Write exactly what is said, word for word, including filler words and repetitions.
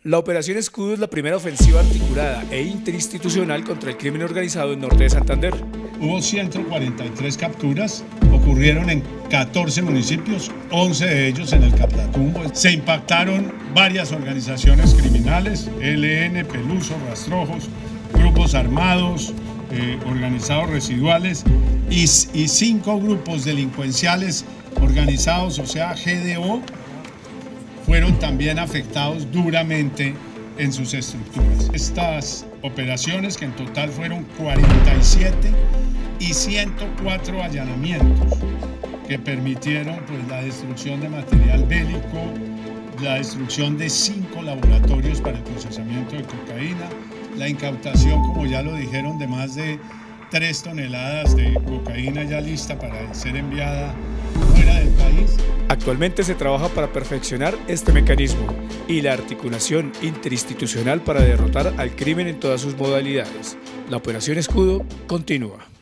La Operación Escudo es la primera ofensiva articulada e interinstitucional contra el crimen organizado en Norte de Santander. Hubo ciento cuarenta y tres capturas, ocurrieron en catorce municipios, once de ellos en el Catatumbo. Se impactaron varias organizaciones criminales, E L N, Peluso, Rastrojos, grupos armados, eh, organizados residuales y, y cinco grupos delincuenciales organizados, o sea, G D O, fueron también afectados duramente en sus estructuras. Estas operaciones, que en total fueron cuarenta y siete y ciento cuatro allanamientos, que permitieron pues, la destrucción de material bélico, la destrucción de cinco laboratorios para el procesamiento de cocaína, la incautación, como ya lo dijeron, de más de tres toneladas de cocaína ya lista para ser enviada fuera del país. Actualmente se trabaja para perfeccionar este mecanismo y la articulación interinstitucional para derrotar al crimen en todas sus modalidades. La Operación Escudo continúa.